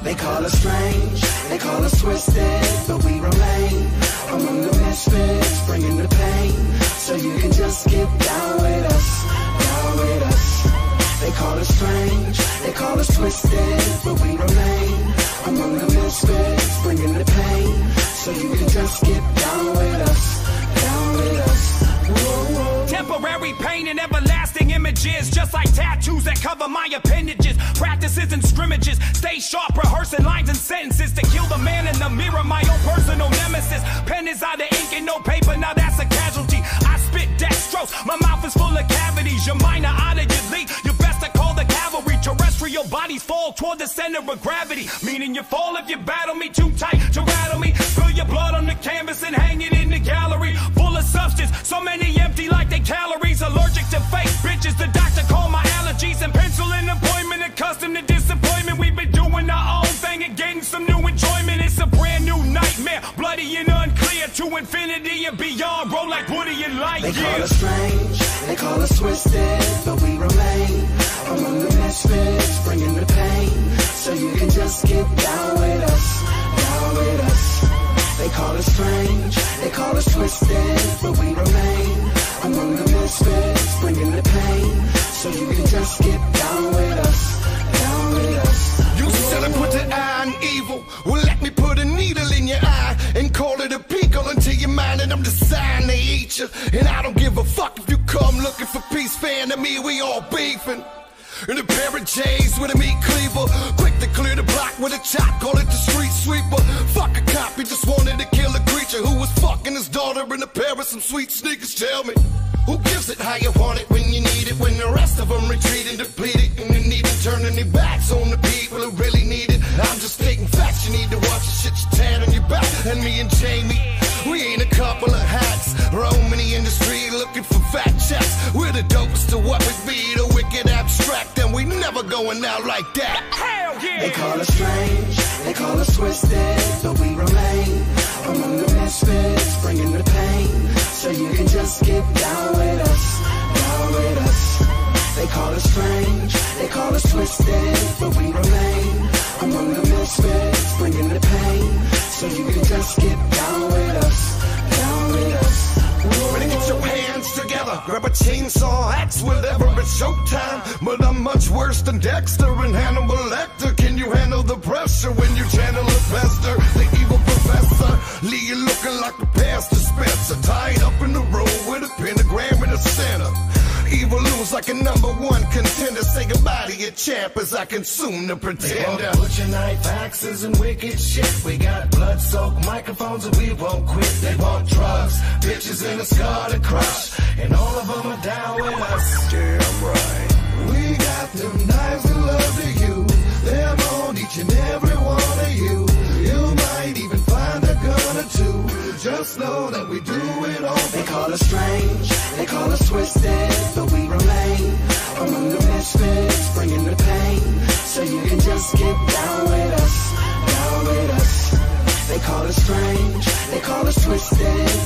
They call us strange, they call us twisted, but we remain among the misfits, bringing the pain, so you can just get down with us, down with us. They call us strange, they call us twisted, but we remain among the misfits, bringing the pain, so you can just get down with us, down with us. Whoa, whoa. Temporary pain and everlasting images, just like tattoos that cover my appendages. Practices and scrimmages, stay sharp, rehearsing lines and sentences to kill the man in the mirror, my own personal nemesis. Pen is out of ink and no paper, now that's a casualty. I spit dextrose, my mouth is full of cavities. Your mind are out of your league, you best to call the cavalry. Terrestrial bodies fall toward the center of gravity, meaning you fall if you battle me too tight to rattle me. Spill your blood on the canvas and hang it in the gallery, full of substance, so many empty like they calories. Allergic to fake bitches, the doctor called my allergies, and pencil an appointment. Accustomed to disappointment, we've been doing our own thing and getting some new enjoyment. It's a brand new nightmare, bloody and unclear, to infinity and beyond. Roll like Woody and Lightyear. They call us strange, they call us twisted, but we remain among the misfits, bringing the pain, so you can just get down with us, down with us. They call us strange, they call us twisted, but we remain among the misfits, bringing the pain, so you can just get down with us, down with us. You said I put the eye on evil, well let me put a needle in your eye and call it a pickle until you're mine, and I'm deciding to eat you. And I don't give a fuck if you come looking for peace, fan to me, we all beefing. In a pair of J's with a meat cleaver, quick to clear the block with a chop, call it the street sweeper. Fuck a cop, he just wanted to kill a creature who was fucking his daughter in a pair of some sweet sneakers. Tell me, who gives it how you want it when you need it, when the rest of them retreating, depleted, and you need to turning their backs on the people who really need it. I'm just stating facts, you need to watch the shit you tan on your back. And me and Jamie, we ain't a couple of hats, roaming the industry looking for fat checks. We're the dopest to what we be, the wicked abstract, and we never going out like that. Hell yeah! They call us strange, they call us twisted, but we remain among the misfits, bringing the pain, so you can just get down with us, down with us. They call us strange, they call us twisted, but we remain among the misfits, bringing the pain, so you can just get down with us, down with us. Ready, get your hands together, grab a chainsaw, axe, whatever, it's showtime. But I'm much worse than Dexter and Hannibal Lecter. Can you handle the pressure when you channel a pester? The evil professor, leave you looking like the pastor Spencer, tied up in the road with a pentagram in the center. Evil lose like a #1 contender. Say goodbye to your champ as I consume the pretender. Butcher knife, axes, and wicked shit. We got blood-soaked microphones and we won't quit. They want drugs, bitches, and a scar to crush, and all of them are down with us. Damn right. We got them knives and love to you. Them on each and every one of you. You might even find a gun or two. Just know that we do it all. They call us strange, they call us twisted, but we remain among the misfits, bringing the pain, so you can just get down with us, down with us. They call us strange, they call us twisted,